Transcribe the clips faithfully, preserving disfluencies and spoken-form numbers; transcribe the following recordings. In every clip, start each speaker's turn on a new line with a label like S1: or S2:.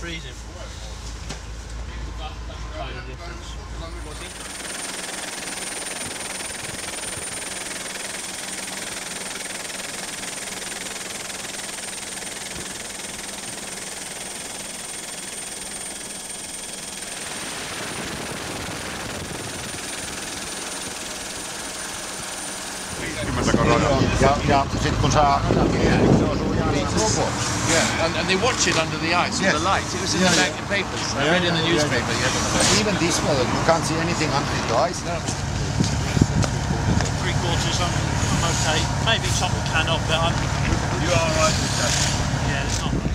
S1: freezing. Tiny difference.
S2: Ja, ja sit kun saa
S3: Yeah, and, and they watch it under the ice
S2: yes.
S3: with the light. It was in
S2: yeah,
S3: the
S2: yeah.
S3: papers. I
S2: yeah,
S3: read in the
S2: yeah,
S3: newspaper
S2: yeah.
S3: the other day.
S2: Even this weather, you can't see anything under the ice.
S3: No.
S1: Three quarters, I'm, I'm okay. Maybe top of cannot, but I'm.
S3: You are right with that.
S1: Yeah, it's not much.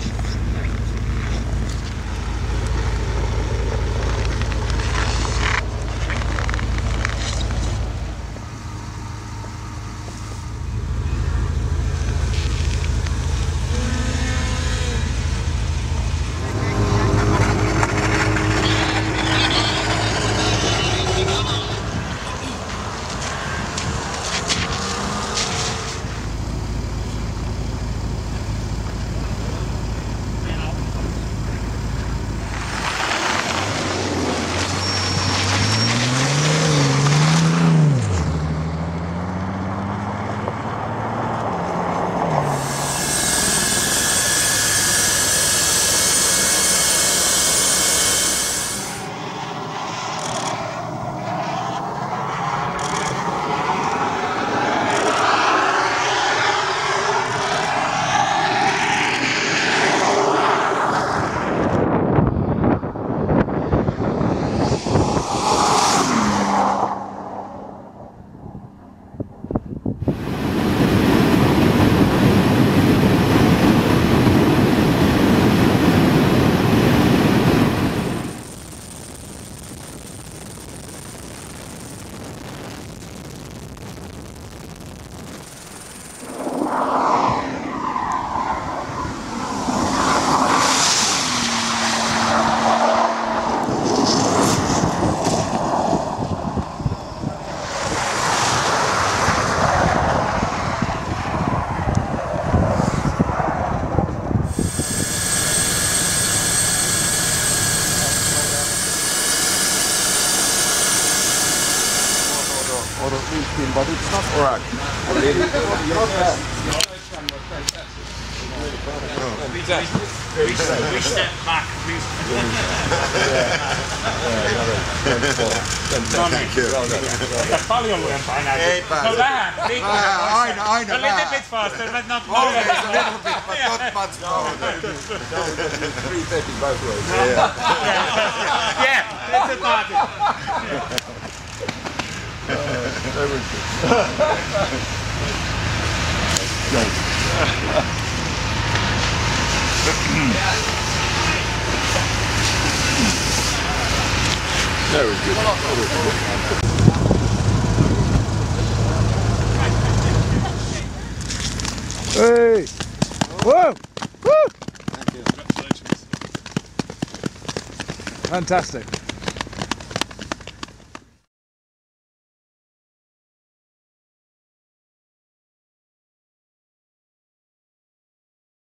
S2: Or weekend, but it's not right.
S1: We, we, we step back. We,
S4: Paljon lujempaa näin.
S2: Ei pääse.
S4: No vähän,
S2: Vähän, aina, aina
S4: a little
S2: vähän.
S4: bit faster, but not
S2: Always
S4: more.
S2: a little bit, but not much more. three thirty both ways.
S4: Yeah, that's a target.
S2: Very good.
S5: Hey! Whoa! Woo!
S4: Congratulations.
S5: Fantastic.